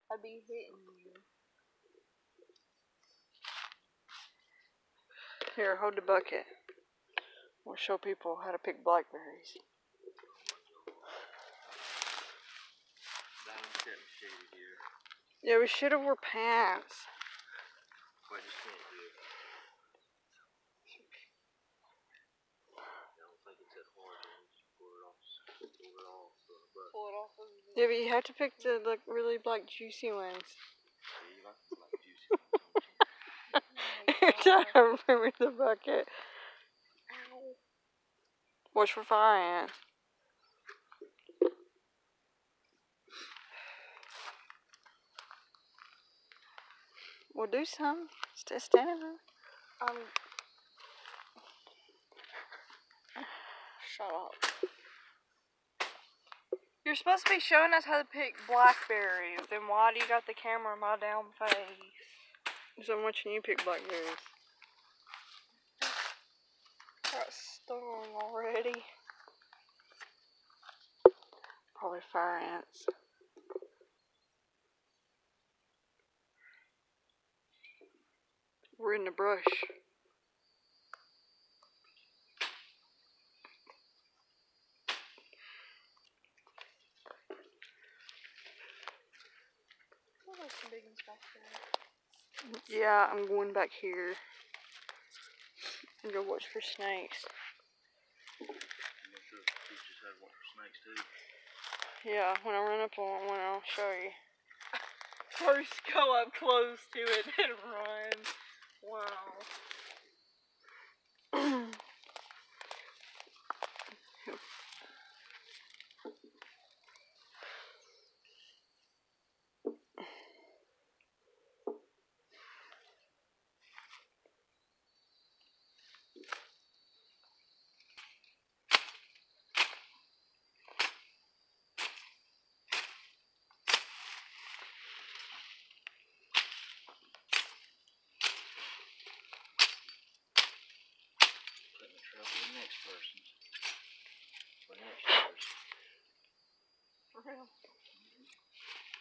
I'd be hitting you. Here, hold the bucket. We'll show people how to pick blackberries. Yeah, we should have wore pants. I just can't do it. I don't think it's that hard. Just pull it off. Pull it off. Yeah, but you have to pick the like really black juicy ones. Yeah, you like the black juicy ones, don't you? You're trying to remove the bucket. Ow. Watch for fire ants. Well, do some. Stay standing there. Shut up. You're supposed to be showing us how to pick blackberries. Then why do you got the camera in my damn face? So I'm watching you pick blackberries. I got stung already. Probably fire ants. We're in the brush. Oh, there's some big ones back there. Yeah, I'm going back here. And go watch for snakes. You know, she'll teach us how to watch for snakes too. Yeah, when I run up on one, I'll show you. First go up close to it and run. Wow. Putting the trail for the next person. For next year's. For real.